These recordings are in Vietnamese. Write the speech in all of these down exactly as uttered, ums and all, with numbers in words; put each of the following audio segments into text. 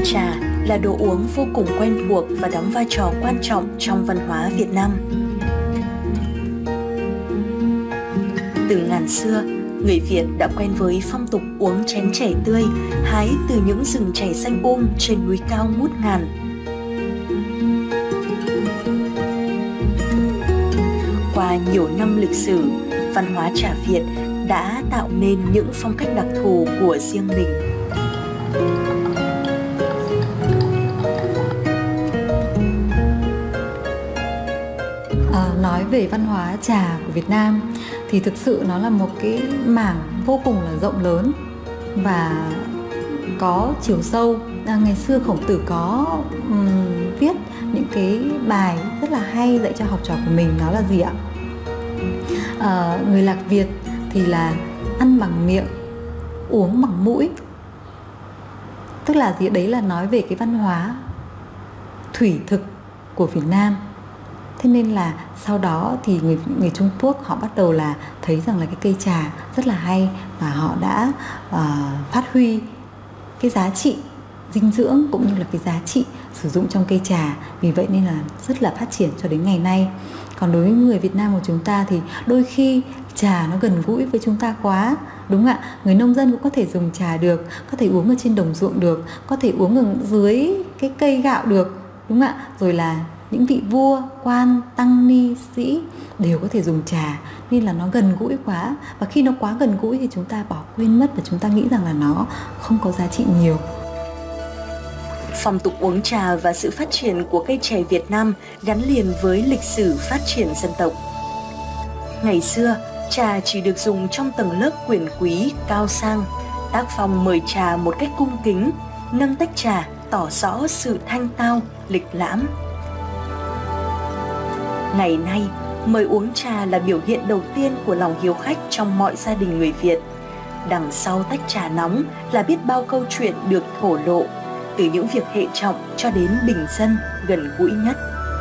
Trà là đồ uống vô cùng quen thuộc và đóng vai trò quan trọng trong văn hóa Việt Nam. Từ ngàn xưa, người Việt đã quen với phong tục uống chén chè tươi hái từ những rừng chè xanh um trên núi cao ngút ngàn. Qua nhiều năm lịch sử, văn hóa trà Việt đã tạo nên những phong cách đặc thù của riêng mình. À, nói về văn hóa trà của Việt Nam thì thực sự nó là một cái mảng vô cùng là rộng lớn và có chiều sâu. À, ngày xưa Khổng Tử có um, viết những cái bài rất là hay dạy cho học trò của mình, đó là gì ạ? À, người Lạc Việt thì là ăn bằng miệng, uống bằng mũi. Tức là gì? Đấy là nói về cái văn hóa thủy thực của Việt Nam. Thế nên là sau đó thì người, người Trung Quốc họ bắt đầu là thấy rằng là cái cây trà rất là hay và họ đã uh, phát huy cái giá trị dinh dưỡng cũng như là cái giá trị sử dụng trong cây trà. Vì vậy nên là rất là phát triển cho đến ngày nay. Còn đối với người Việt Nam của chúng ta thì đôi khi trà nó gần gũi với chúng ta quá, đúng ạ. Người nông dân cũng có thể dùng trà được, có thể uống ở trên đồng ruộng được, có thể uống ở dưới cái cây gạo được, đúng ạ. Rồi là những vị vua, quan, tăng ni, sĩ đều có thể dùng trà, nên là nó gần gũi quá. Và khi nó quá gần gũi thì chúng ta bỏ quên mất và chúng ta nghĩ rằng là nó không có giá trị nhiều. Phong tục uống trà và sự phát triển của cây chè Việt Nam gắn liền với lịch sử phát triển dân tộc. Ngày xưa, trà chỉ được dùng trong tầng lớp quyền quý, cao sang. Tác phong mời trà một cách cung kính, nâng tách trà tỏ rõ sự thanh tao, lịch lãm. Ngày nay, mời uống trà là biểu hiện đầu tiên của lòng hiếu khách trong mọi gia đình người Việt. Đằng sau tách trà nóng là biết bao câu chuyện được thổ lộ, từ những việc hệ trọng cho đến bình dân, gần gũi nhất.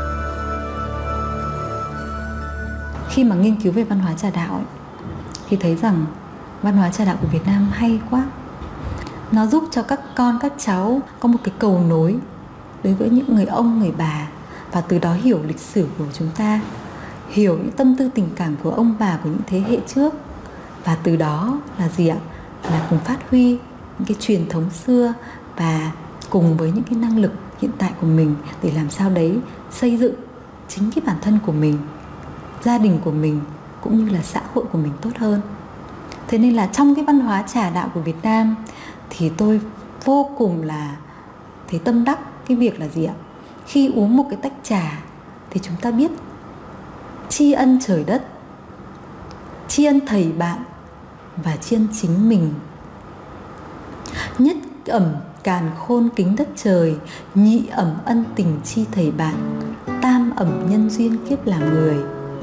Khi mà nghiên cứu về văn hóa trà đạo ấy, thì thấy rằng văn hóa trà đạo của Việt Nam hay quá. Nó giúp cho các con, các cháu có một cái cầu nối đối với những người ông, người bà, và từ đó hiểu lịch sử của chúng ta, hiểu những tâm tư tình cảm của ông bà của những thế hệ trước. Và từ đó là gì ạ? Là cùng phát huy những cái truyền thống xưa và cùng với những cái năng lực hiện tại của mình để làm sao đấy xây dựng chính cái bản thân của mình, gia đình của mình cũng như là xã hội của mình tốt hơn. Thế nên là trong cái văn hóa trà đạo của Việt Nam thì tôi vô cùng là thấy tâm đắc cái việc là gì ạ? Khi uống một cái tách trà thì chúng ta biết tri ân trời đất, tri ân thầy bạn và tri ân chính mình. Nhất ẩm càn khôn kính đất trời, nhị ẩm ân tình chi thầy bạn, tam ẩm nhân duyên kiếp làm người.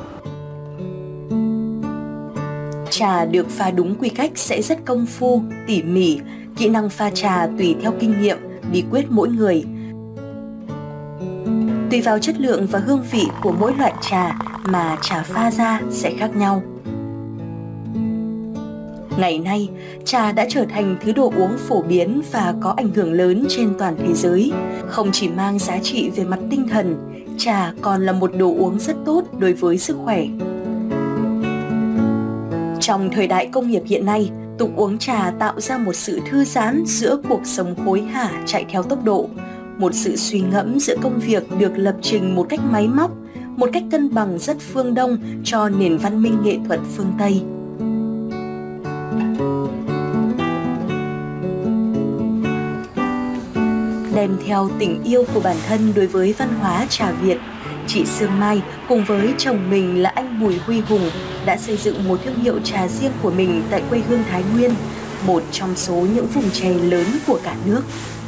Trà được pha đúng quy cách sẽ rất công phu, tỉ mỉ, kỹ năng pha trà tùy theo kinh nghiệm, bí quyết mỗi người. Tùy vào chất lượng và hương vị của mỗi loại trà mà trà pha ra sẽ khác nhau. Ngày nay, trà đã trở thành thứ đồ uống phổ biến và có ảnh hưởng lớn trên toàn thế giới. Không chỉ mang giá trị về mặt tinh thần, trà còn là một đồ uống rất tốt đối với sức khỏe. Trong thời đại công nghiệp hiện nay, tục uống trà tạo ra một sự thư giãn giữa cuộc sống hối hả chạy theo tốc độ, một sự suy ngẫm giữa công việc được lập trình một cách máy móc, một cách cân bằng rất phương Đông cho nền văn minh nghệ thuật phương Tây. Đem theo tình yêu của bản thân đối với văn hóa trà Việt, chị Sương Mai cùng với chồng mình là anh Bùi Huy Hùng đã xây dựng một thương hiệu trà riêng của mình tại quê hương Thái Nguyên, một trong số những vùng chè lớn của cả nước.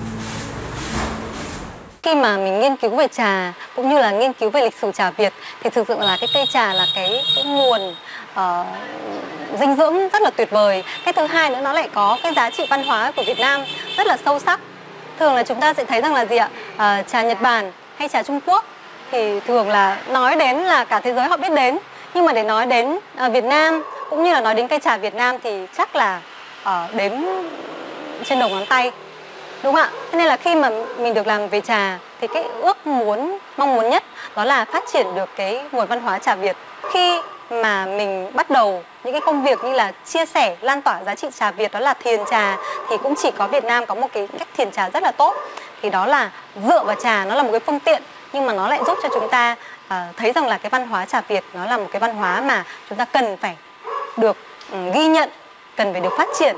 Khi mà mình nghiên cứu về trà cũng như là nghiên cứu về lịch sử trà Việt thì thực sự là cái cây trà là cái, cái nguồn uh, dinh dưỡng rất là tuyệt vời. Cái thứ hai nữa, nó lại có cái giá trị văn hóa của Việt Nam rất là sâu sắc. Thường là chúng ta sẽ thấy rằng là gì ạ? Uh, trà Nhật Bản hay trà Trung Quốc thì thường là nói đến là cả thế giới họ biết đến. Nhưng mà để nói đến uh, Việt Nam cũng như là nói đến cây trà Việt Nam thì chắc là uh, đếm trên đầu ngón tay. Đúng không ạ? Thế nên là khi mà mình được làm về trà thì cái ước muốn, mong muốn nhất đó là phát triển được cái nguồn văn hóa trà Việt. Khi mà mình bắt đầu những cái công việc như là chia sẻ, lan tỏa giá trị trà Việt, đó là thiền trà, thì cũng chỉ có Việt Nam có một cái cách thiền trà rất là tốt. Thì đó là dựa vào trà, nó là một cái phương tiện, nhưng mà nó lại giúp cho chúng ta uh, thấy rằng là cái văn hóa trà Việt nó là một cái văn hóa mà chúng ta cần phải được um, ghi nhận, cần phải được phát triển.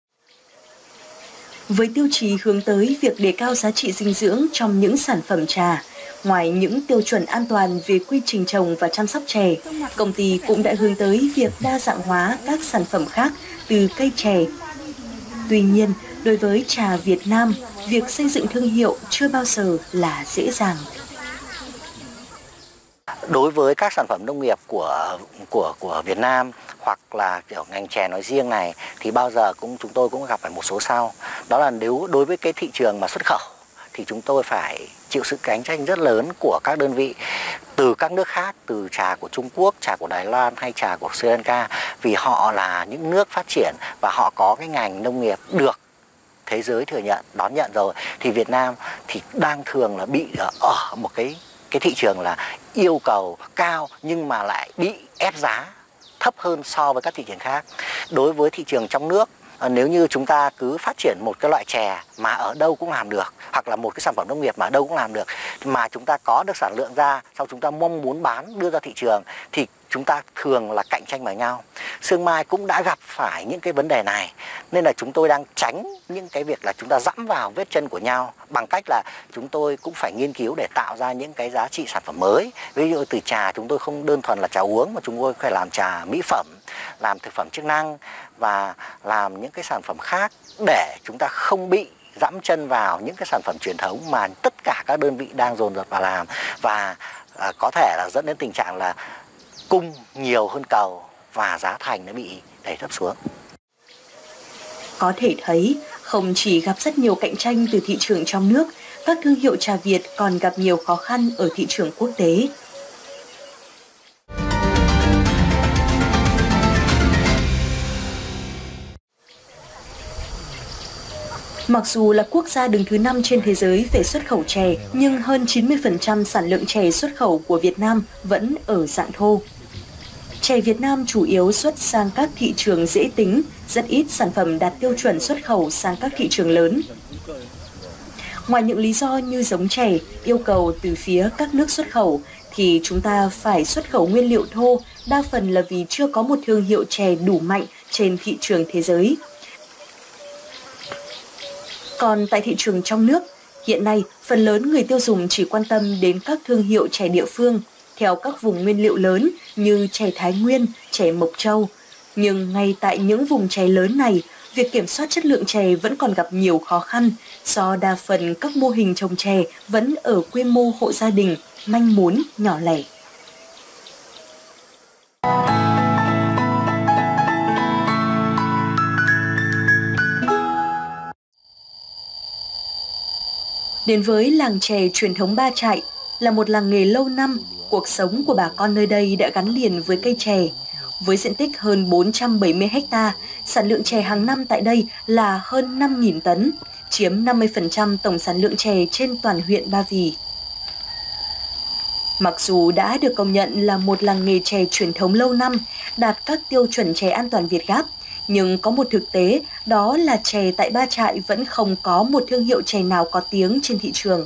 Với tiêu chí hướng tới việc đề cao giá trị dinh dưỡng trong những sản phẩm trà, ngoài những tiêu chuẩn an toàn về quy trình trồng và chăm sóc chè, công ty cũng đã hướng tới việc đa dạng hóa các sản phẩm khác từ cây chè. Tuy nhiên, đối với trà Việt Nam, việc xây dựng thương hiệu chưa bao giờ là dễ dàng. Đối với các sản phẩm nông nghiệp của của của Việt Nam hoặc là kiểu ngành chè nói riêng này thì bao giờ cũng chúng tôi cũng gặp phải một số sau. Đó là nếu đối với cái thị trường mà xuất khẩu thì chúng tôi phải chịu sự cạnh tranh rất lớn của các đơn vị từ các nước khác, từ trà của Trung Quốc, trà của Đài Loan hay trà của Sri Lanka, vì họ là những nước phát triển và họ có cái ngành nông nghiệp được thế giới thừa nhận, đón nhận rồi. Thì Việt Nam thì đang thường là bị ở một cái cái thị trường là yêu cầu cao nhưng mà lại bị ép giá thấp hơn so với các thị trường khác. Đối với thị trường trong nước, nếu như chúng ta cứ phát triển một cái loại chè mà ở đâu cũng làm được, hoặc là một cái sản phẩm nông nghiệp mà ở đâu cũng làm được, mà chúng ta có được sản lượng ra, sau chúng ta mong muốn bán đưa ra thị trường, thì chúng ta thường là cạnh tranh với nhau. Sương Mai cũng đã gặp phải những cái vấn đề này, nên là chúng tôi đang tránh những cái việc là chúng ta dẫm vào vết chân của nhau bằng cách là chúng tôi cũng phải nghiên cứu để tạo ra những cái giá trị sản phẩm mới. Ví dụ từ trà chúng tôi không đơn thuần là trà uống mà chúng tôi phải làm trà mỹ phẩm, làm thực phẩm chức năng và làm những cái sản phẩm khác để chúng ta không bị dẫm chân vào những cái sản phẩm truyền thống mà tất cả các đơn vị đang dồn dập vào làm, và à, có thể là dẫn đến tình trạng là cung nhiều hơn cầu và giá thành nó bị đẩy thấp xuống. Có thể thấy, không chỉ gặp rất nhiều cạnh tranh từ thị trường trong nước, các thương hiệu trà Việt còn gặp nhiều khó khăn ở thị trường quốc tế. Mặc dù là quốc gia đứng thứ năm trên thế giới về xuất khẩu chè, nhưng hơn chín mươi phần trăm sản lượng chè xuất khẩu của Việt Nam vẫn ở dạng thô. Chè Việt Nam chủ yếu xuất sang các thị trường dễ tính, rất ít sản phẩm đạt tiêu chuẩn xuất khẩu sang các thị trường lớn. Ngoài những lý do như giống chè, yêu cầu từ phía các nước xuất khẩu, thì chúng ta phải xuất khẩu nguyên liệu thô, đa phần là vì chưa có một thương hiệu chè đủ mạnh trên thị trường thế giới. Còn tại thị trường trong nước, hiện nay phần lớn người tiêu dùng chỉ quan tâm đến các thương hiệu chè địa phương, theo các vùng nguyên liệu lớn như chè Thái Nguyên, chè Mộc Châu. Nhưng ngay tại những vùng chè lớn này, việc kiểm soát chất lượng chè vẫn còn gặp nhiều khó khăn do đa phần các mô hình trồng chè vẫn ở quy mô hộ gia đình, manh mún, nhỏ lẻ. Đến với làng chè truyền thống Ba Trại, là một làng nghề lâu năm, cuộc sống của bà con nơi đây đã gắn liền với cây chè. Với diện tích hơn bốn trăm bảy mươi héc ta, sản lượng chè hàng năm tại đây là hơn năm nghìn tấn, chiếm năm mươi phần trăm tổng sản lượng chè trên toàn huyện Ba Vì. Mặc dù đã được công nhận là một làng nghề chè truyền thống lâu năm, đạt các tiêu chuẩn chè an toàn Việt Gáp, nhưng có một thực tế, đó là chè tại Ba Trại vẫn không có một thương hiệu chè nào có tiếng trên thị trường.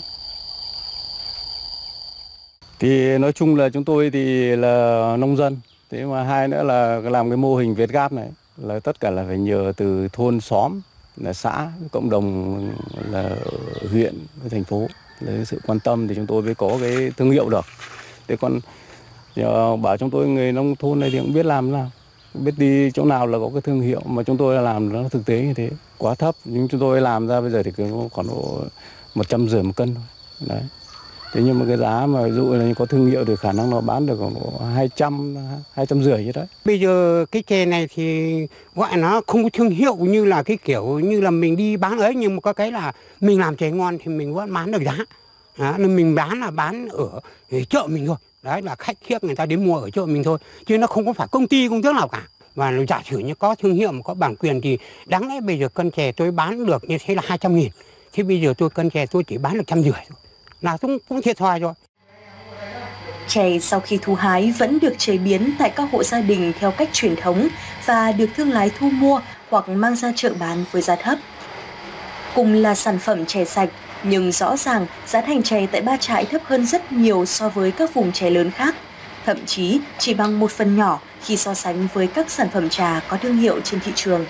Thì nói chung là chúng tôi thì là nông dân, thế mà hai nữa là làm cái mô hình Việt Gáp này là tất cả là phải nhờ từ thôn xóm, là xã, cộng đồng, là huyện, thành phố, lấy sự quan tâm thì chúng tôi mới có cái thương hiệu được. Thế còn giờ bảo chúng tôi người nông thôn này thì cũng biết làm nào, biết đi chỗ nào là có cái thương hiệu, mà chúng tôi làm nó thực tế như thế quá thấp, nhưng chúng tôi làm ra bây giờ thì còn một trăm rưỡi một cân thôi. Đấy. Thế nhưng mà cái giá mà ví dụ là có thương hiệu thì khả năng nó bán được khoảng hai trăm, hai trăm rưỡi vậy đấy. Bây giờ cái chè này thì gọi nó không có thương hiệu như là cái kiểu như là mình đi bán ấy, nhưng mà có cái là mình làm chè ngon thì mình vẫn bán được giá. Đó, nên mình bán là bán ở chợ mình thôi. Đấy là khách khiếc người ta đến mua ở chợ mình thôi. Chứ nó không có phải công ty công thức nào cả. Và giả sử như có thương hiệu mà có bản quyền thì đáng lẽ bây giờ cân chè tôi bán được như thế là hai trăm nghìn. Thế bây giờ tôi cân chè tôi chỉ bán được trăm rưỡi thôi, là cũng cũng thiệt thòi rồi. Chè sau khi thu hái vẫn được chế biến tại các hộ gia đình theo cách truyền thống và được thương lái thu mua hoặc mang ra chợ bán với giá thấp. Cùng là sản phẩm chè sạch, nhưng rõ ràng giá thành chè tại Ba Trại thấp hơn rất nhiều so với các vùng chè lớn khác, thậm chí chỉ bằng một phần nhỏ khi so sánh với các sản phẩm trà có thương hiệu trên thị trường.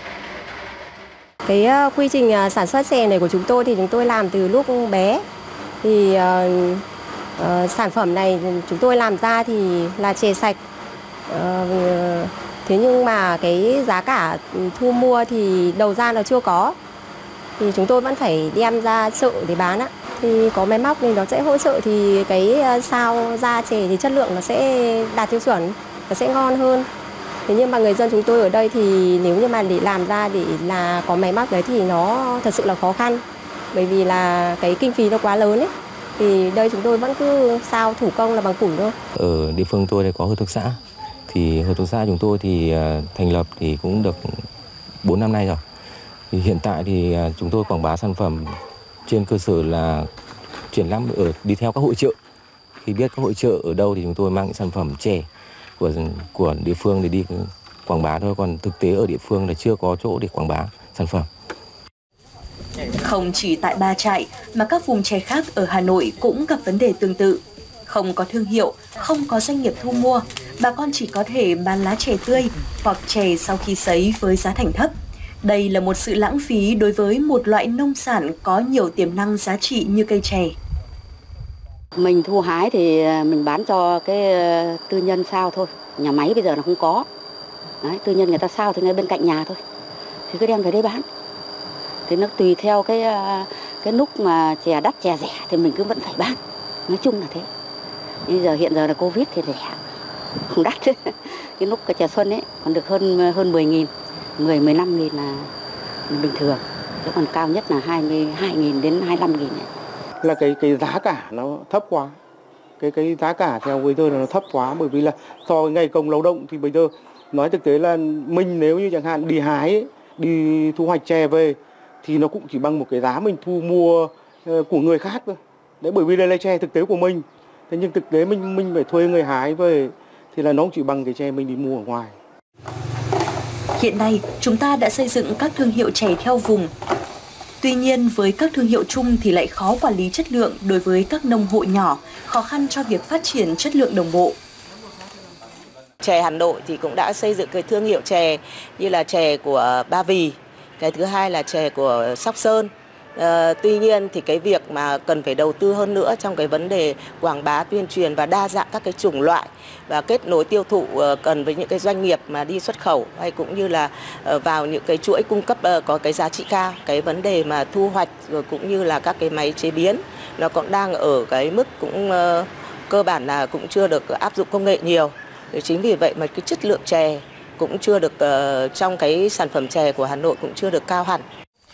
Cái uh, quy trình uh, sản xuất chè này của chúng tôi thì chúng tôi làm từ lúc bé. Thì uh, uh, sản phẩm này chúng tôi làm ra thì là chè sạch. Uh, thế nhưng mà cái giá cả thu mua thì đầu ra là chưa có. Thì chúng tôi vẫn phải đem ra chợ để bán á. Thì có máy móc thì nó sẽ hỗ trợ thì cái sao ra chè thì chất lượng nó sẽ đạt tiêu chuẩn, nó sẽ ngon hơn. Thế nhưng mà người dân chúng tôi ở đây thì nếu như mà để làm ra để là có máy móc đấy thì nó thật sự là khó khăn. Bởi vì là cái kinh phí nó quá lớn ấy. Thì đây chúng tôi vẫn cứ sao thủ công là bằng củi thôi. Ở địa phương tôi có hợp tác xã. Thì hợp tác xã chúng tôi thì thành lập thì cũng được bốn năm nay rồi. Thì hiện tại thì chúng tôi quảng bá sản phẩm trên cơ sở là triển lãm ở đi theo các hội chợ. Khi biết các hội chợ ở đâu thì chúng tôi mang những sản phẩm chè của của địa phương để đi quảng bá thôi, còn thực tế ở địa phương là chưa có chỗ để quảng bá sản phẩm. Không chỉ tại Ba Trại mà các vùng chè khác ở Hà Nội cũng gặp vấn đề tương tự. Không có thương hiệu, không có doanh nghiệp thu mua, bà con chỉ có thể bán lá chè tươi hoặc chè sau khi sấy với giá thành thấp. Đây là một sự lãng phí đối với một loại nông sản có nhiều tiềm năng giá trị như cây chè. Mình thu hái thì mình bán cho cái tư nhân sao thôi. Nhà máy bây giờ là không có. Đấy, tư nhân người ta sao thì ngay bên cạnh nhà thôi. Thì cứ đem về đấy bán. Thì nó tùy theo cái cái lúc mà chè đắt chè rẻ thì mình cứ vẫn phải bán. Nói chung là thế. Bây giờ hiện giờ là Covid thì rẻ, không đắt. Cái lúc cái chè xuân ấy còn được hơn hơn mười nghìn. mười mười lăm nghìn là bình thường. Chứ còn cao nhất là hai mươi hai nghìn đến hai mươi lăm nghìn ấy. Là cái cái giá cả nó thấp quá. Cái cái giá cả theo với tôi là nó thấp quá, bởi vì là so với ngày công lao động thì bây giờ nói thực tế là mình nếu như chẳng hạn đi hái ấy, đi thu hoạch chè về thì nó cũng chỉ bằng một cái giá mình thu mua của người khác thôi. Đấy, bởi vì đây là chè thực tế của mình. Thế nhưng thực tế mình mình phải thuê người hái về thì là nó cũng chỉ bằng cái chè mình đi mua ở ngoài. Hiện nay, chúng ta đã xây dựng các thương hiệu chè theo vùng. Tuy nhiên, với các thương hiệu chung thì lại khó quản lý chất lượng đối với các nông hộ nhỏ, khó khăn cho việc phát triển chất lượng đồng bộ. Chè Hà Nội thì cũng đã xây dựng cái thương hiệu chè như là chè của Ba Vì, cái thứ hai là chè của Sóc Sơn. À, tuy nhiên thì cái việc mà cần phải đầu tư hơn nữa trong cái vấn đề quảng bá, tuyên truyền và đa dạng các cái chủng loại và kết nối tiêu thụ uh, cần với những cái doanh nghiệp mà đi xuất khẩu hay cũng như là uh, vào những cái chuỗi cung cấp uh, có cái giá trị cao. Cái vấn đề mà thu hoạch rồi cũng như là các cái máy chế biến nó cũng đang ở cái mức cũng uh, cơ bản là cũng chưa được áp dụng công nghệ nhiều. Chính vì vậy mà cái chất lượng chè cũng chưa được uh, trong cái sản phẩm chè của Hà Nội cũng chưa được cao hẳn.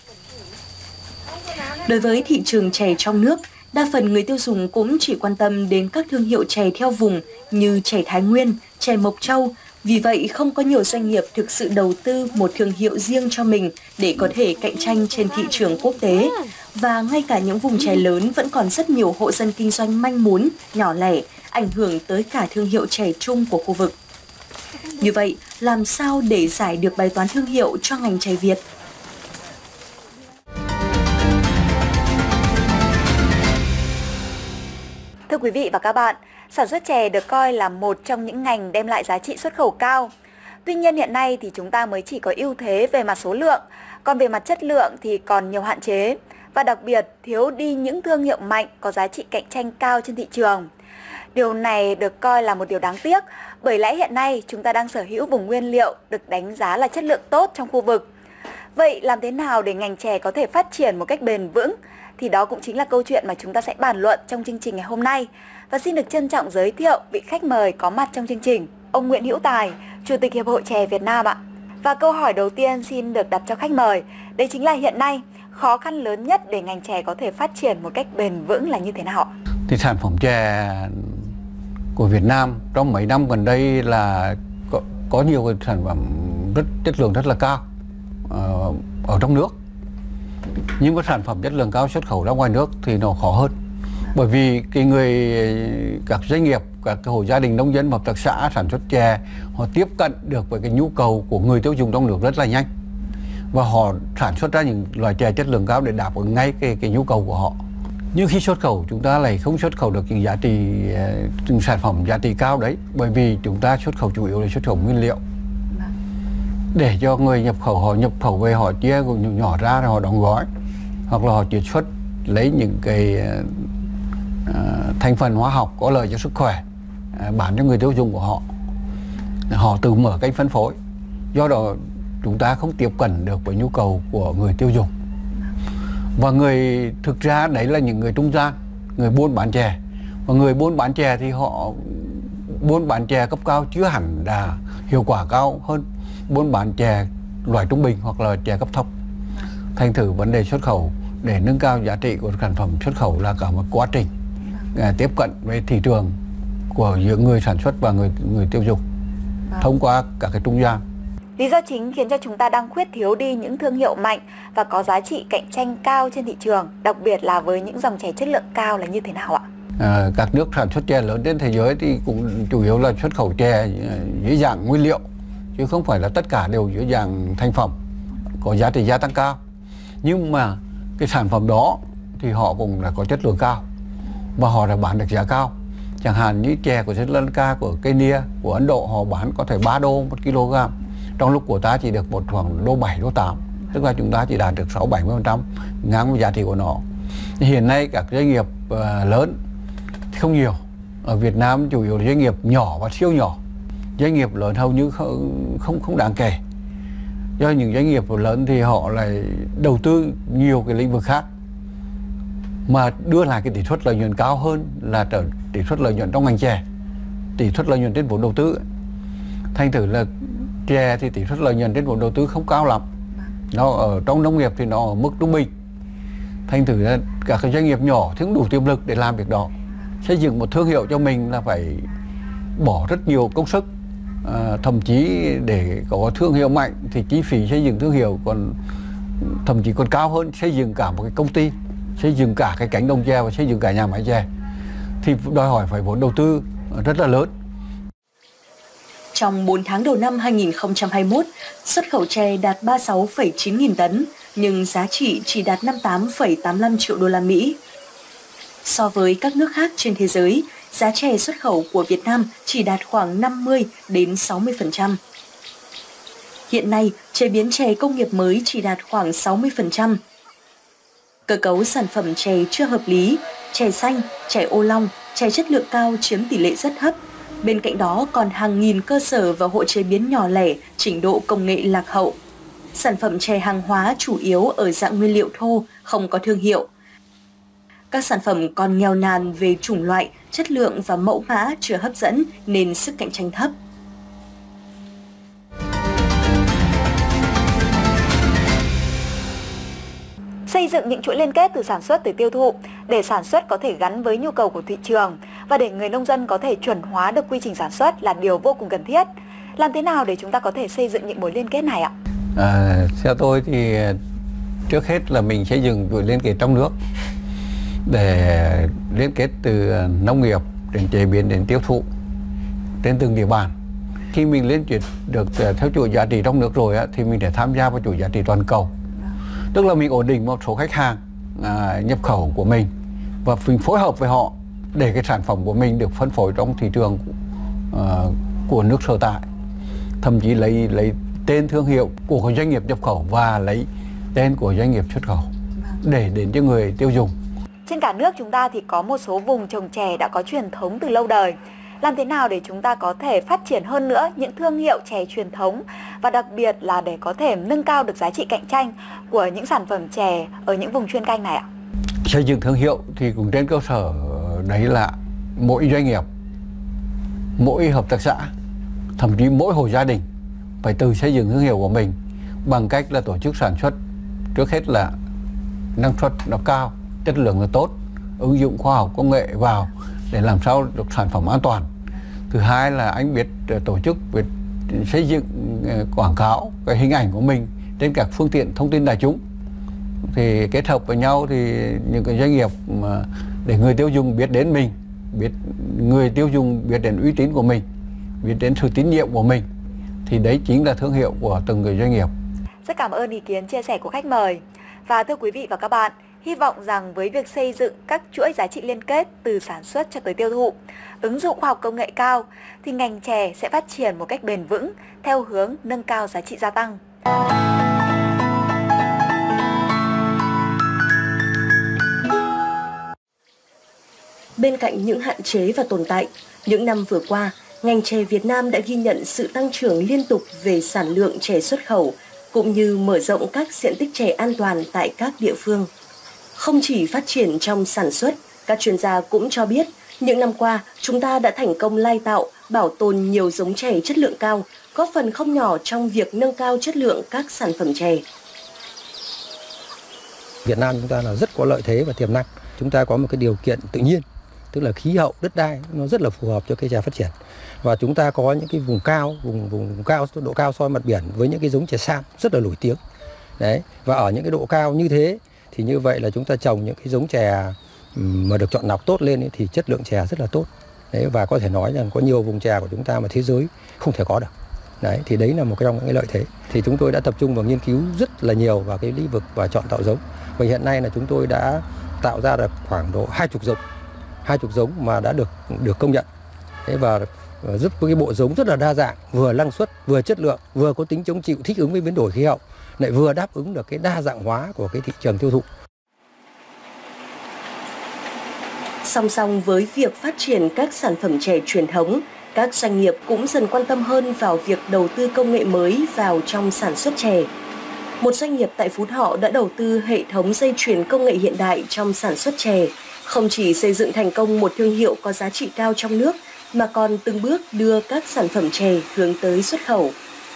Đối với thị trường chè trong nước, đa phần người tiêu dùng cũng chỉ quan tâm đến các thương hiệu chè theo vùng như chè Thái Nguyên, chè Mộc Châu. Vì vậy, không có nhiều doanh nghiệp thực sự đầu tư một thương hiệu riêng cho mình để có thể cạnh tranh trên thị trường quốc tế. Và ngay cả những vùng chè lớn vẫn còn rất nhiều hộ dân kinh doanh manh mún, nhỏ lẻ, ảnh hưởng tới cả thương hiệu chè chung của khu vực. Như vậy, làm sao để giải được bài toán thương hiệu cho ngành chè Việt? Thưa quý vị và các bạn, sản xuất chè được coi là một trong những ngành đem lại giá trị xuất khẩu cao. Tuy nhiên hiện nay thì chúng ta mới chỉ có ưu thế về mặt số lượng, còn về mặt chất lượng thì còn nhiều hạn chế. Và đặc biệt thiếu đi những thương hiệu mạnh có giá trị cạnh tranh cao trên thị trường. Điều này được coi là một điều đáng tiếc, bởi lẽ hiện nay chúng ta đang sở hữu vùng nguyên liệu được đánh giá là chất lượng tốt trong khu vực. Vậy làm thế nào để ngành chè có thể phát triển một cách bền vững? Thì đó cũng chính là câu chuyện mà chúng ta sẽ bàn luận trong chương trình ngày hôm nay. Và xin được trân trọng giới thiệu vị khách mời có mặt trong chương trình, ông Nguyễn Hữu Tài, Chủ tịch Hiệp hội Chè Việt Nam ạ. Và câu hỏi đầu tiên xin được đặt cho khách mời, đấy chính là hiện nay khó khăn lớn nhất để ngành chè có thể phát triển một cách bền vững là như thế nào ạ? Thì sản phẩm chè của Việt Nam trong mấy năm gần đây là có, có nhiều cái sản phẩm rất chất lượng rất là cao uh, ở trong nước. Nhưng mà sản phẩm chất lượng cao xuất khẩu ra ngoài nước thì nó khó hơn. Bởi vì cái người các doanh nghiệp, các cái hộ gia đình nông dân, hợp tác xã sản xuất chè, họ tiếp cận được với cái nhu cầu của người tiêu dùng trong nước rất là nhanh, và họ sản xuất ra những loại chè chất lượng cao để đáp ứng ngay cái cái nhu cầu của họ. Nhưng khi xuất khẩu chúng ta lại không xuất khẩu được những giá trị, những sản phẩm giá trị cao đấy, bởi vì chúng ta xuất khẩu chủ yếu là xuất khẩu nguyên liệu để cho người nhập khẩu họ nhập khẩu về, họ chia nhỏ ra rồi họ đóng gói, hoặc là họ chiết xuất lấy những cái uh, thành phần hóa học có lợi cho sức khỏe uh, bán cho người tiêu dùng của họ. Họ tự mở kênh phân phối, do đó chúng ta không tiếp cận được với nhu cầu của người tiêu dùng. Và người thực ra đấy là những người trung gian, người buôn bán chè. Và người buôn bán chè thì họ buôn bán chè cấp cao chưa hẳn là hiệu quả cao hơn buôn bán chè loại trung bình hoặc là chè cấp thấp. Thành thử vấn đề xuất khẩu để nâng cao giá trị của sản phẩm xuất khẩu là cả một quá trình à, tiếp cận với thị trường của giữa người sản xuất và người người tiêu dùng thông qua các cái trung gian. Lý do chính khiến cho chúng ta đang khuyết thiếu đi những thương hiệu mạnh và có giá trị cạnh tranh cao trên thị trường, đặc biệt là với những dòng chè chất lượng cao là như thế nào ạ? À, các nước sản xuất chè lớn trên thế giới thì cũng chủ yếu là xuất khẩu chè dưới dạng nguyên liệu, chứ không phải là tất cả đều dưới dạng thành phẩm có giá trị gia tăng cao. Nhưng mà cái sản phẩm đó thì họ cũng là có chất lượng cao và họ đã bán được giá cao. Chẳng hạn như chè của Sri Lanka, của Kenya, của Ấn Độ, họ bán có thể ba đô một kg, trong lúc của ta chỉ được một khoảng đô bảy, đô tám, tức là chúng ta chỉ đạt được sáu bảy mươi phần trăm ngang với giá trị của nó. Hiện nay các doanh nghiệp uh, lớn không nhiều, ở Việt Nam chủ yếu là doanh nghiệp nhỏ và siêu nhỏ. Doanh nghiệp lớn hầu như không không, không đáng kể. Do những doanh nghiệp lớn thì họ lại đầu tư nhiều cái lĩnh vực khác mà đưa lại cái tỷ suất lợi nhuận cao hơn là trở tỷ suất lợi nhuận trong ngành chè, tỷ suất lợi nhuận trên vốn đầu tư. Thành thử là chè thì tỷ suất lợi nhuận trên vốn đầu tư không cao lắm. Nó ở trong nông nghiệp thì nó ở mức trung bình. Thành thử là các cái doanh nghiệp nhỏ thì không đủ tiềm lực để làm việc đó. Xây dựng một thương hiệu cho mình là phải bỏ rất nhiều công sức. À, thậm chí để có thương hiệu mạnh thì chi phí xây dựng thương hiệu còn thậm chí còn cao hơn xây dựng cả một cái công ty, xây dựng cả cái cánh đồng chè và xây dựng cả nhà máy chè, thì đòi hỏi phải vốn đầu tư rất là lớn. Trong bốn tháng đầu năm hai nghìn không trăm hai mươi mốt, xuất khẩu chè đạt ba mươi sáu phẩy chín nghìn tấn, nhưng giá trị chỉ đạt năm mươi tám phẩy tám mươi lăm triệu đô la Mỹ. So với các nước khác trên thế giới, giá chè xuất khẩu của Việt Nam chỉ đạt khoảng năm mươi đến sáu mươi phần trăm. Hiện nay, chế biến chè công nghiệp mới chỉ đạt khoảng sáu mươi phần trăm. Cơ cấu sản phẩm chè chưa hợp lý, chè xanh, chè ô long, chè chất lượng cao chiếm tỷ lệ rất thấp. Bên cạnh đó còn hàng nghìn cơ sở và hộ chế biến nhỏ lẻ, trình độ công nghệ lạc hậu. Sản phẩm chè hàng hóa chủ yếu ở dạng nguyên liệu thô, không có thương hiệu. Các sản phẩm còn nghèo nàn về chủng loại, chất lượng và mẫu mã chưa hấp dẫn nên sức cạnh tranh thấp. Xây dựng những chuỗi liên kết từ sản xuất tới tiêu thụ để sản xuất có thể gắn với nhu cầu của thị trường và để người nông dân có thể chuẩn hóa được quy trình sản xuất là điều vô cùng cần thiết. Làm thế nào để chúng ta có thể xây dựng những mối liên kết này ạ? À, theo tôi thì trước hết là mình xây dựng chuỗi liên kết trong nước để liên kết từ nông nghiệp đến chế biến đến tiêu thụ trên từng địa bàn. Khi mình liên kết được theo chuỗi giá trị trong nước rồi á, thì mình để tham gia vào chuỗi giá trị toàn cầu. Tức là mình ổn định một số khách hàng à, nhập khẩu của mình và mình phối hợp với họ để cái sản phẩm của mình được phân phối trong thị trường à, của nước sở tại. Thậm chí lấy lấy tên thương hiệu của doanh nghiệp nhập khẩu và lấy tên của doanh nghiệp xuất khẩu để đến cho người tiêu dùng. Trên cả nước chúng ta thì có một số vùng trồng chè đã có truyền thống từ lâu đời. Làm thế nào để chúng ta có thể phát triển hơn nữa những thương hiệu chè truyền thống và đặc biệt là để có thể nâng cao được giá trị cạnh tranh của những sản phẩm chè ở những vùng chuyên canh này ạ? Xây dựng thương hiệu thì cũng trên cơ sở đấy là mỗi doanh nghiệp, mỗi hợp tác xã, thậm chí mỗi hộ gia đình phải tự xây dựng thương hiệu của mình bằng cách là tổ chức sản xuất. Trước hết là năng suất nó cao, chất lượng nó tốt, ứng dụng khoa học công nghệ vào để làm sao được sản phẩm an toàn. Thứ hai là anh biết tổ chức việc xây dựng quảng cáo cái hình ảnh của mình trên các phương tiện thông tin đại chúng thì kết hợp với nhau thì những cái doanh nghiệp mà để người tiêu dùng biết đến mình, biết người tiêu dùng biết đến uy tín của mình, biết đến sự tín nhiệm của mình, thì đấy chính là thương hiệu của từng người doanh nghiệp. Rất cảm ơn ý kiến chia sẻ của khách mời. Và thưa quý vị và các bạn, hy vọng rằng với việc xây dựng các chuỗi giá trị liên kết từ sản xuất cho tới tiêu thụ, ứng dụng khoa học công nghệ cao, thì ngành chè sẽ phát triển một cách bền vững theo hướng nâng cao giá trị gia tăng. Bên cạnh những hạn chế và tồn tại, những năm vừa qua, ngành chè Việt Nam đã ghi nhận sự tăng trưởng liên tục về sản lượng chè xuất khẩu, cũng như mở rộng các diện tích chè an toàn tại các địa phương. Không chỉ phát triển trong sản xuất, các chuyên gia cũng cho biết, những năm qua, chúng ta đã thành công lai tạo, bảo tồn nhiều giống chè chất lượng cao, góp phần không nhỏ trong việc nâng cao chất lượng các sản phẩm chè. Việt Nam chúng ta là rất có lợi thế và tiềm năng. Chúng ta có một cái điều kiện tự nhiên, tức là khí hậu, đất đai nó rất là phù hợp cho cây chè phát triển. Và chúng ta có những cái vùng cao, vùng vùng cao, độ cao so với mặt biển với những cái giống chè sam rất là nổi tiếng. Đấy, và ở những cái độ cao như thế thì như vậy là chúng ta trồng những cái giống chè mà được chọn lọc tốt lên ấy, thì chất lượng chè rất là tốt. Đấy, và có thể nói rằng có nhiều vùng chè của chúng ta mà thế giới không thể có được. Đấy, thì đấy là một trong những cái lợi thế. Thì chúng tôi đã tập trung vào nghiên cứu rất là nhiều vào cái lĩnh vực và chọn tạo giống. Và hiện nay là chúng tôi đã tạo ra được khoảng độ hai chục giống, hai chục giống mà đã được được công nhận. Thế và giúp cái bộ giống rất là đa dạng, vừa năng suất, vừa chất lượng, vừa có tính chống chịu, thích ứng với biến đổi khí hậu, lại vừa đáp ứng được cái đa dạng hóa của cái thị trường tiêu thụ. Song song với việc phát triển các sản phẩm chè truyền thống, các doanh nghiệp cũng dần quan tâm hơn vào việc đầu tư công nghệ mới vào trong sản xuất chè. Một doanh nghiệp tại Phú Thọ đã đầu tư hệ thống dây chuyền công nghệ hiện đại trong sản xuất chè, không chỉ xây dựng thành công một thương hiệu có giá trị cao trong nước, mà còn từng bước đưa các sản phẩm chè hướng tới xuất khẩu.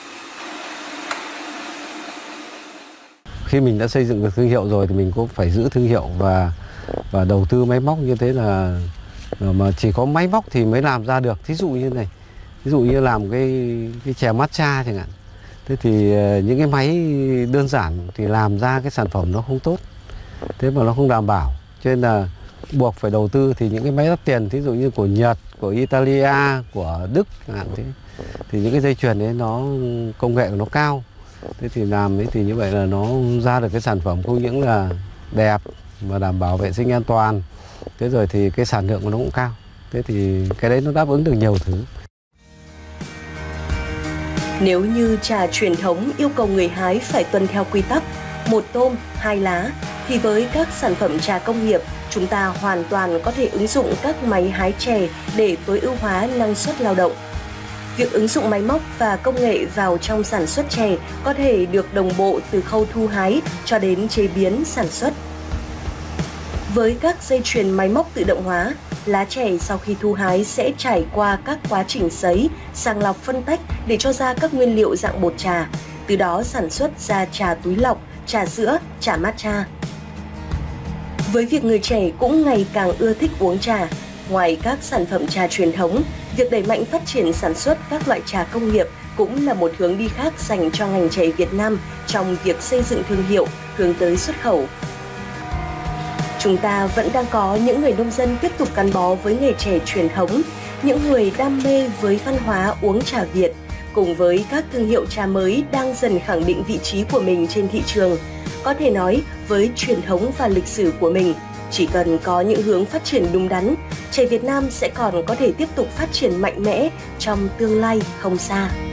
Khi mình đã xây dựng được thương hiệu rồi thì mình cũng phải giữ thương hiệu và và đầu tư máy móc như thế là mà chỉ có máy móc thì mới làm ra được. Thí dụ như này, ví dụ như làm cái cái chè matcha chẳng hạn. Thế thì những cái máy đơn giản thì làm ra cái sản phẩm nó không tốt, thế mà nó không đảm bảo, cho nên là buộc phải đầu tư. Thì những cái máy đắt tiền, thí dụ như của Nhật, của Italia, của Đức chẳng hạn thế, thì những cái dây chuyền đấy nó công nghệ của nó cao, thế thì làm ấy thì như vậy là nó ra được cái sản phẩm không những là đẹp mà đảm bảo vệ sinh an toàn, thế rồi thì cái sản lượng của nó cũng cao, thế thì cái đấy nó đáp ứng được nhiều thứ. Nếu như trà truyền thống yêu cầu người hái phải tuân theo quy tắc một tôm, hai lá, thì với các sản phẩm trà công nghiệp, chúng ta hoàn toàn có thể ứng dụng các máy hái chè để tối ưu hóa năng suất lao động. Việc ứng dụng máy móc và công nghệ vào trong sản xuất chè có thể được đồng bộ từ khâu thu hái cho đến chế biến sản xuất. Với các dây chuyền máy móc tự động hóa, lá chè sau khi thu hái sẽ trải qua các quá trình sấy, sàng lọc phân tách để cho ra các nguyên liệu dạng bột trà, từ đó sản xuất ra trà túi lọc, trà sữa, trà matcha. Với việc người trẻ cũng ngày càng ưa thích uống trà, ngoài các sản phẩm trà truyền thống, việc đẩy mạnh phát triển sản xuất các loại trà công nghiệp cũng là một hướng đi khác dành cho ngành chè Việt Nam trong việc xây dựng thương hiệu hướng tới xuất khẩu. Chúng ta vẫn đang có những người nông dân tiếp tục gắn bó với nghề chè truyền thống, những người đam mê với văn hóa uống trà Việt, cùng với các thương hiệu trà mới đang dần khẳng định vị trí của mình trên thị trường. Có thể nói, với truyền thống và lịch sử của mình, chỉ cần có những hướng phát triển đúng đắn, chè Việt Nam sẽ còn có thể tiếp tục phát triển mạnh mẽ trong tương lai không xa.